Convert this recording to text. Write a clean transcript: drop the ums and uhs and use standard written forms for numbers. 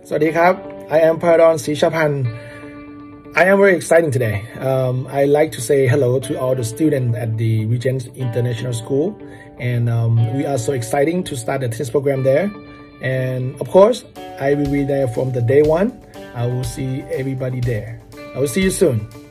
สวัสดีครับ I am Paradorn Srichaphan. I am very excited today. I like to say hello to all the students at the Regent International School, and we are so exciting to start the tennis program there. And of course, I will be there from the day one. I will see everybody there. I will see you soon.